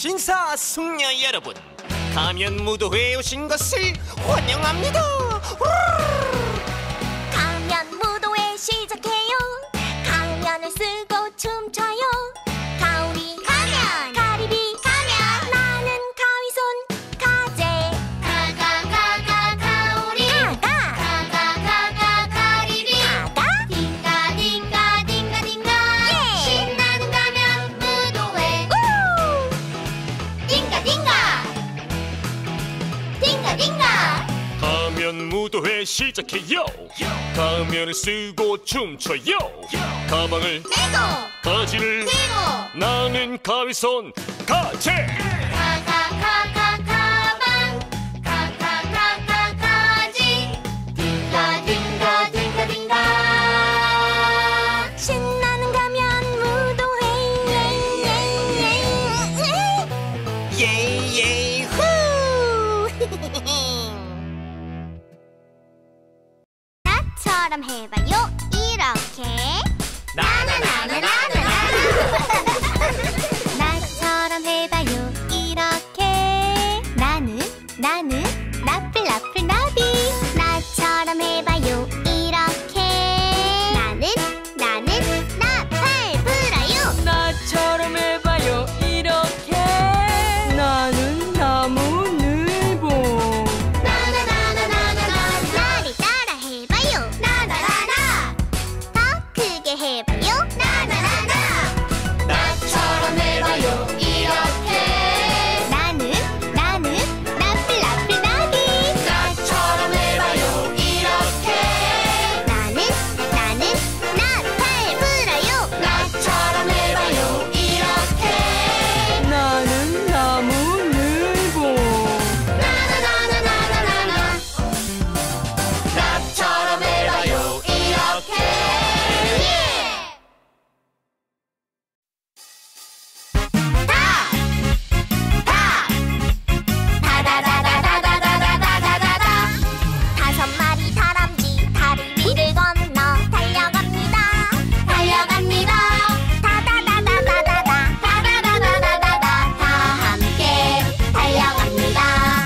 신사숙녀 여러분, 가면무도회에 오신 것을 환영합니다. 가면무도회 시작해요. 가면을 쓰고 춤춰요. 가오리 가면, 가리비 가면, 나는 가위손 가재. 가가 가오리, 가가 가리비, 가가 딩가 딩가 딩가 딩가. 예! 신나는 가면 무도회. 딩가 딩가 딩가 딩가. 가면무도회 시작해요. 가면을 쓰고 춤춰요. 가방을 메고 가지를 들고 나는 가위손 가재. 가방 가지. 딩가 딩가 딩가 딩가. 신나는 가면 무도회. 예예 후. 나처럼 해봐요. 이렇게 나나나나나나. 나처럼 해봐요. 이렇게 나는 나플 나비. 나처럼 해봐요. 이렇게 나는 나팔 불어요. 나처럼 해봐요. 이렇게 나는 나무늘보. 나나나나나나나. 나를 따라 해봐요. 나나나나. 더 크게 해봐요. 나나나나. 나처럼 해봐요. 이렇게 나는 나플 나비. 나처럼 해봐요. 이렇게 나는 나팔 불어요. 나처럼 해봐요. 나는 나무늘보. 나나나나나나나. 나처럼 해봐요. 이렇게 다다다다다다다다다다다. 5마리 다람쥐 다리 위를 건너 달려갑니다. 다다다다다다다다다다. 다 함께 달려갑니다.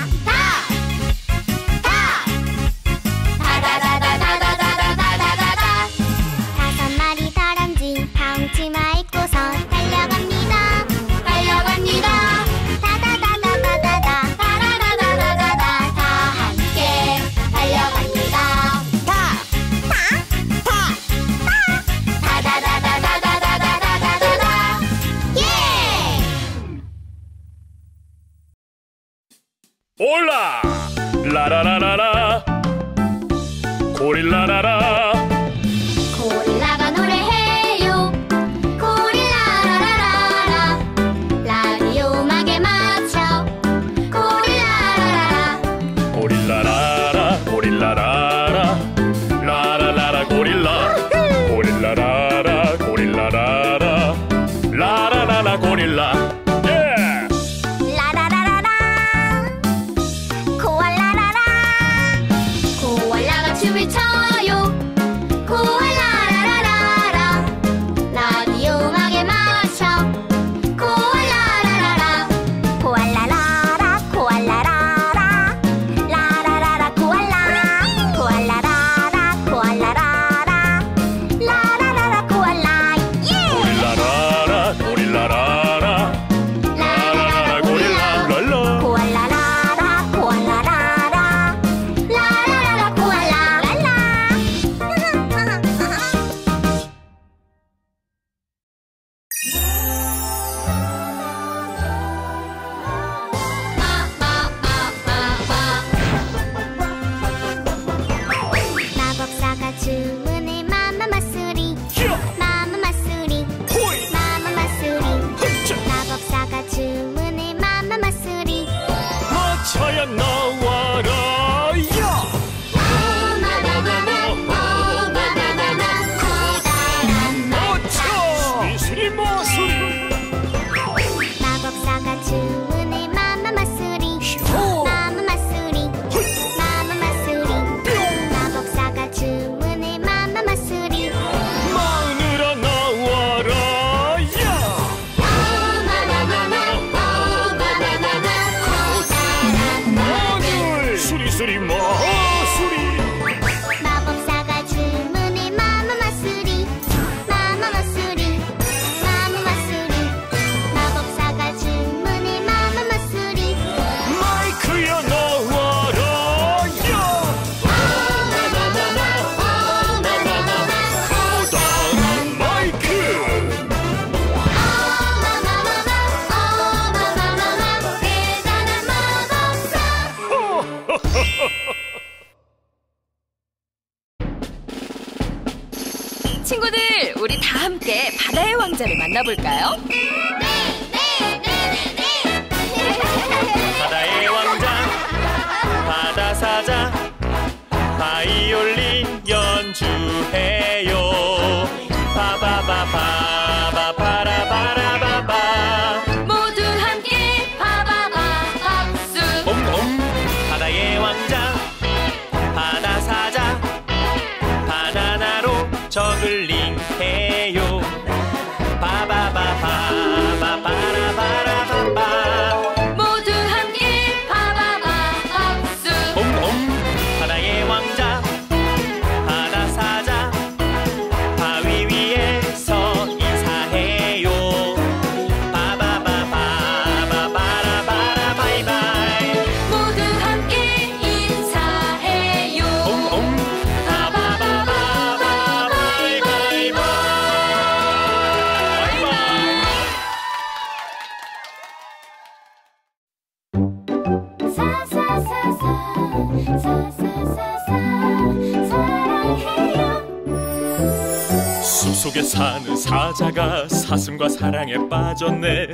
다다다다다다다다다다. 5마리 다람쥐 다홍치마 입고서 달려갑니다. 다다다다다다다다다다다. 다 함께 달려갑니다. 다다다다다다다다다다다. 예! 올라 라라라라라 고릴라라라. 고릴라가 노래해요. 고릴라라라라라. 라디오 음악에 맞춰. 고릴라라라라. 고릴라라라 고릴라라라 라라라라 고릴라. 고릴라라라 고릴라라라 라라라라 고릴라. 예! 라라라라라. 코알라라라. 코알라가 춤을 춰요. 코알라라라라라. 라디오 음악에 맞춰. 코알라라라라. 코알라라라 코알라라라. 라라라라 마술이 마술이. 마법사가 주문해 마마마술이 마마마술이 마마마술이 마법사가 주문해 마마마술이 마이크야 나와라 야. 커다란 마이크. 어마마마마 대단한 마법사. 친구들, 우리 다 함께 바다의 왕자를 만나볼까요? 바다의 왕자 바다사자 바이올린 연주해요. 바바바바바바바라바라바바. 모두 함께 바바바 박수. 옴옴. 바다의 왕자 바다사자 바나나로 저글링 해요. 바바바바바바라바라바바. 모두 함께 바바바 박수. 옴옴. 바다의 왕자 바다사자 바위 위에서 인사해요. 바바바바바바라바라 바이바이. 모두 함께 인사해요. 옴옴. 바바바바바 바이바이바이. 숲속에 사는 사자가 사슴과 사랑에 빠졌네.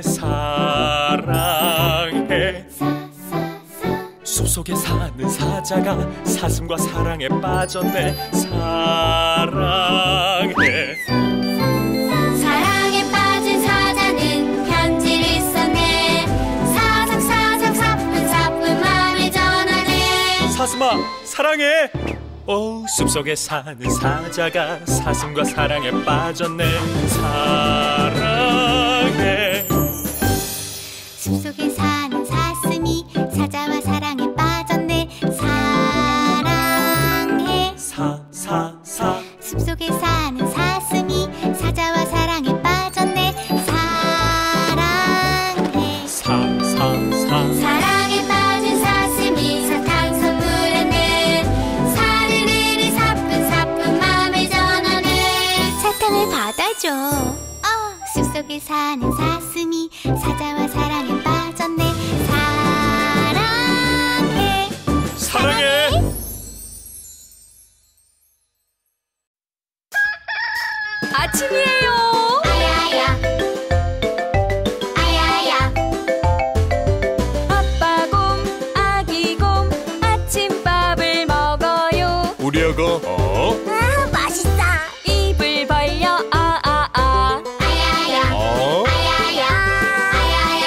사랑해. 숲속에 사는 사자가 사슴과 사랑에 빠졌네. 사랑해. 사랑에 빠진 사자는 편지를 썼네. 사삭사삭 사뿐사뿐 마음을 전하네. 사슴아 사랑해. 숲속에 사는 사자가 사슴과 사랑에 빠졌네. 사랑해. 숲속에 사는 사슴이 사자와 사랑에 빠졌네. 사랑해. 사사사. 숲속에 사는 사슴이 사자와 사랑에 빠졌네. 사랑해. 사사사. 사랑에 빠진 사슴이 사탕 선물했네. 사르르르 사뿐사뿐 마음을 전하네. 사탕을 받아줘. 숲속에 사는 사슴이 사자와 사랑에 빠졌네. 사랑해. 사랑해. 아침이에요. 아야야 아야야 아빠 곰, 아기 곰, 아침밥을 먹어요. 우리 아가 맛있어. 입을 벌려 아아아. 아야야 아야야 아야야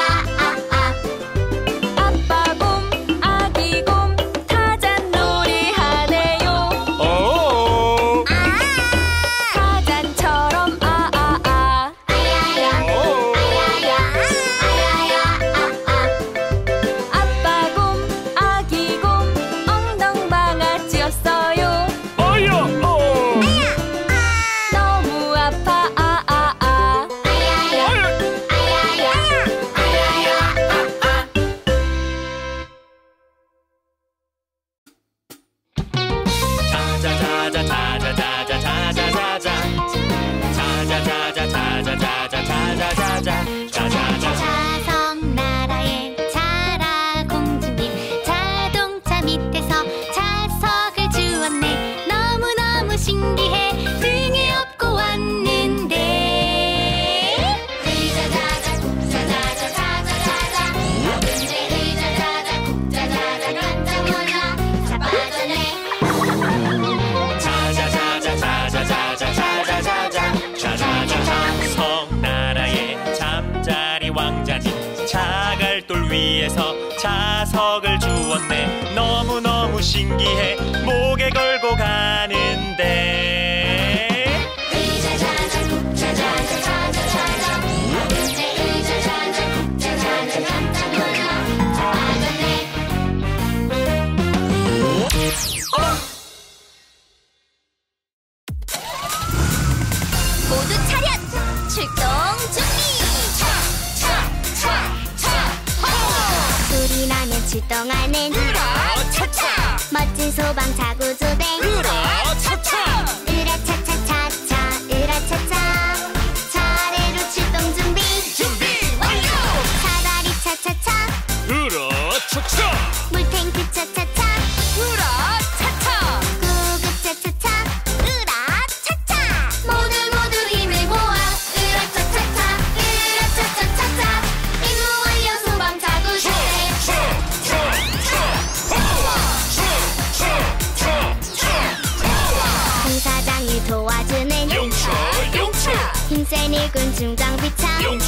아빠 곰, 아기 곰, 타잔놀이 하네요. 타잔처럼 아아아. 아야야 아빠 곰, 아기 곰, 엉덩방아쥐였어요. 너무 아파 아아아. 자석나라의 자라 공주님 자동차 밑에서 자석을 주었네. 너무너무 신기해 등에 업고 왔는데. 의자자자 국자자자 자자자자 근데 의자자자 국자자자 깜짝 놀라 자빠졌네. 성나라의 잠자리 왕자님 자갈돌 위에서 자석을 주었네. 너무너무 신기해 목에 걸고 가는데. 의자자자 국자자자 자자자자 근데 의자자자 국자자자 깜짝 놀라 자빠졌네.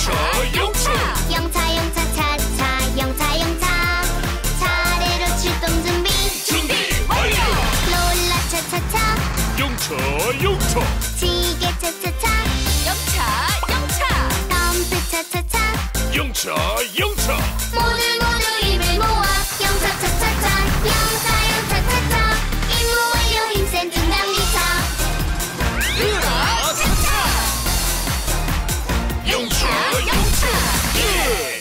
용차 영차 영차 차차 영차 영차 차례로 출동 준비 완료 롤라 차차차 용차 지게 차차차 영차 덤프 차차차 용차 모두 입을 모아 영차 차차차 영차 차차차 임무 완료 힘센 중단기차 용차 예!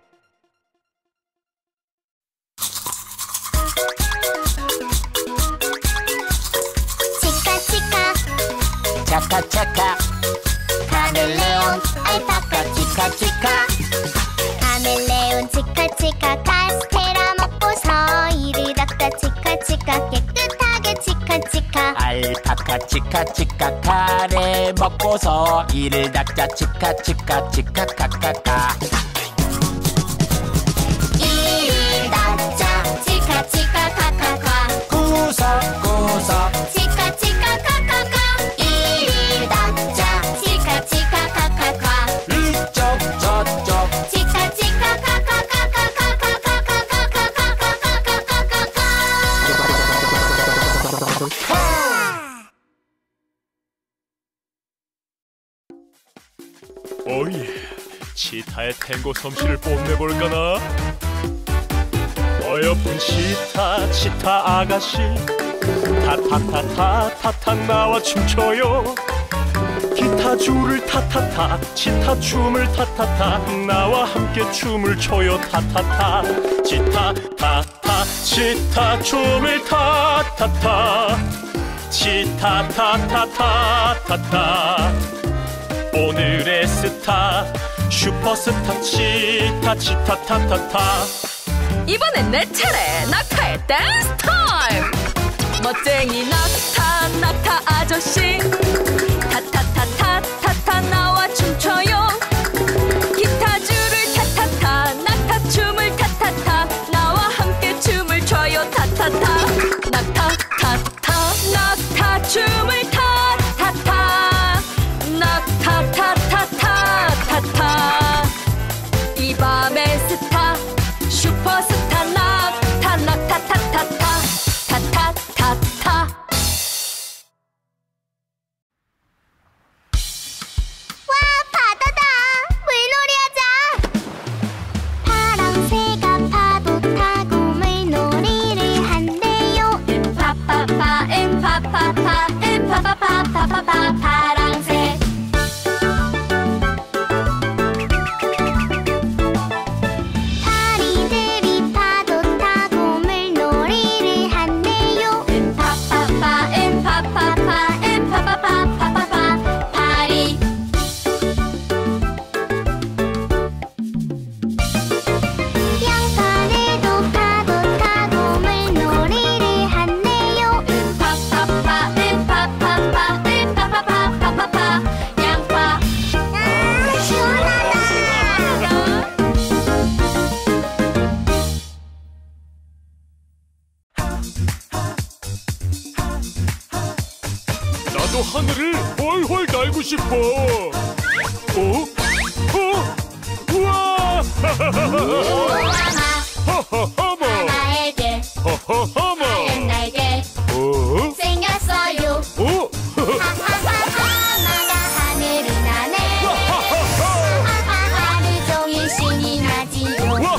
치카치카 차카차카 카멜레온 알파카 치카치카 카멜레온 치카치카 카스테라 먹고서 이를 닦다 치카치카 깨끗하게 치카치카 알파카 치카치카 카레 먹고서 이를 닦자 치카치카 치카카카카 이를 닦자 치카치카 카카카 구석구석 치카치카 카카카 이를 닦자 치카치카 카카카 이쪽 저쪽 치카치카 오예 치타의 탱고 솜씨를 뽐내볼까나 어여쁜 치타 아가씨 타타타타타타 나와 춤춰요 기타 줄을 타타타 치타 춤을 타타타 나와 함께 춤을 춰요 타타타 치타 타타 치타 춤을 타타타 치타 타타타타타 오늘의 스타 슈퍼스타 치타 치타타타타 이번엔 내 차례 낙타의 댄스 타임 멋쟁이 낙타 아저씨 타타타타타타 나와 춤춰요 기타 줄을 타타타 낙타 춤을 타타타 나와 함께 춤을 춰요 타타타 낙타 춤을 타타타 낙타 타타타타타 이 밤의 스타 슈퍼스타 낙타 타타타타 와 바다다 물놀이하자 파랑새가 파도 타고 물놀이를 한대요 파파파 파파파파파파파파 파랑새 파리들이 파도 타고 물놀이를 한대요 파파파 파파파파파파파파 파리 양파들도 파도 타고 물놀이를 한대요 파파파 파파파파파파파파 양파 시원하다 나도 하늘을 훨훨 날고 싶어 우와 허허허머 나에게 허허허머 하얀 날개 생겼어요 하하하하마가 하늘을 나네 하하하루 종일 신이 나지요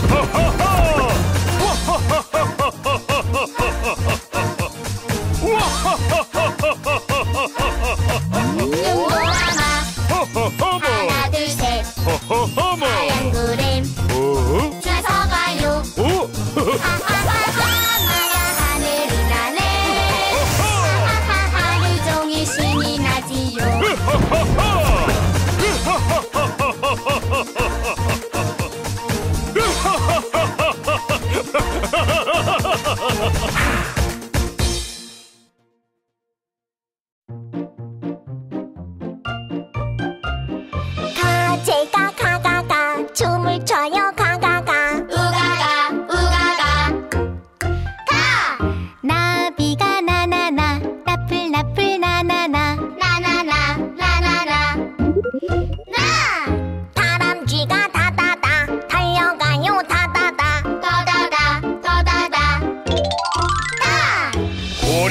용도하마 하나 둘셋 하얀 구름 주워서 가요 하하하하마가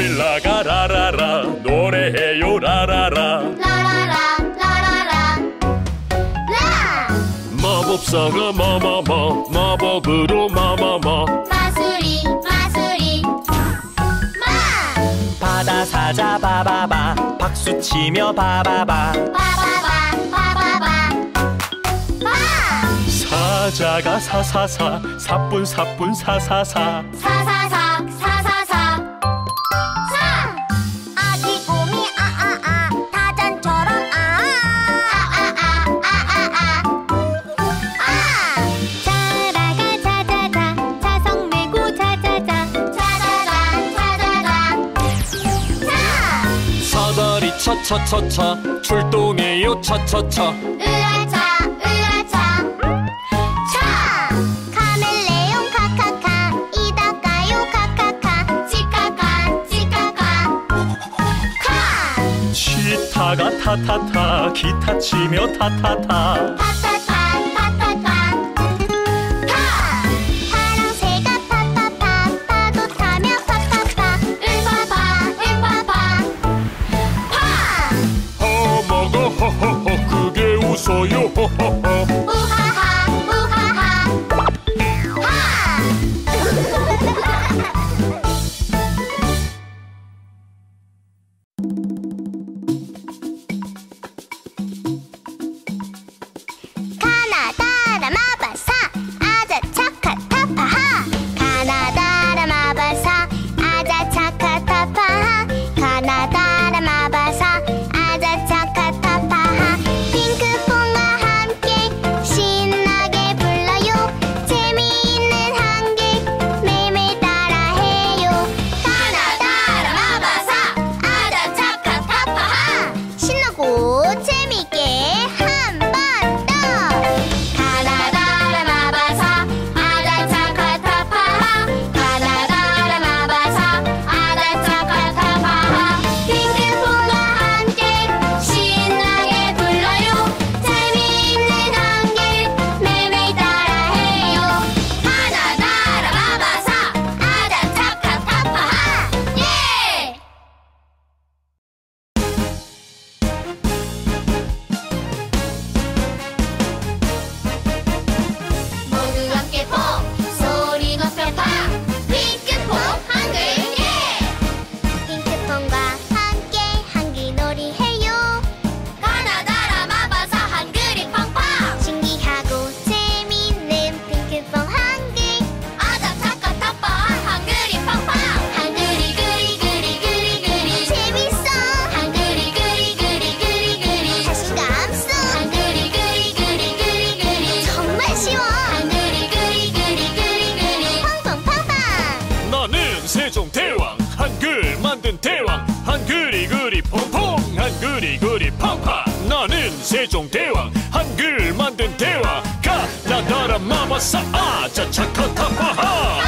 고릴라가 라라라 노래해요 라라라. 라라라 라라라 라 마법사가 마마마 마법으로 마마마. 마술이 마술이 마 바다 사자 바바바 박수 치며 바바바. 바바바 바바바 바 사자가 사사사 사뿐 사뿐 사사사. 사사사 사사사 사 아기 곰이 아아아 타잔처럼 아아아아아아아 아 자라가 자자자 자성 메고 자자자 자자자 자자자 자 사다리 차차차차 출동해요 차차차. 으아차 으아차 차 카멜레온 카카카 이다가요 카카카 치카카 치카카 카 치타가 타타타 기타 치며 타타타. 타타타 타타타 타 파랑새가 파파파 파도 타며 파파파 을파파 을파파 파 허먹어 허허허 그게 웃어요 허허허. 우하하 우하하 하 가나다라 마바사 아자 차카 타파하 가나다라 마바사 아자 차카 타파하 가나다라 마바사 아자 차카 타파하 핑크퐁과 함께 신나게 불러요 재미있는 한글 매일 따라해요 가나다라 마바사 아자 차카 타파하 신나고 재미있게 한 번 더 가나다라 마바사 아자 차카 타파하 가나다라 마바사 아자 차카 타파하 핑크퐁과 함께 신나게 불러요 재미있는 한글 매일 따라해요 가나다라 마바사 아자 차카 타파하 예! 모두 함께 퐁 소리 높여 파 핑크퐁 한글 예 핑크퐁과 함께 한글놀이 해요 가나다라 마바사 한글이 팡팡 신기하고 재미있는 핑크퐁 한글 아자 차카 타파 한글이 팡팡 한글이 그리 그리 그리 그리 재밌어 한글이 그리 그리 그리 그리 자신감 써 한글이 그리 그리 그리 그리 정말 쉬워 한글이 그리 그리 그리 그리 팡팡팡팡 나는 세종대왕 한글 만든 대왕 한글이 그리 퐁퐁 한글이 그리 팡팡. 나는 세종대왕 한글 만든 대왕 가나다라 마바사 아자 차카 타파하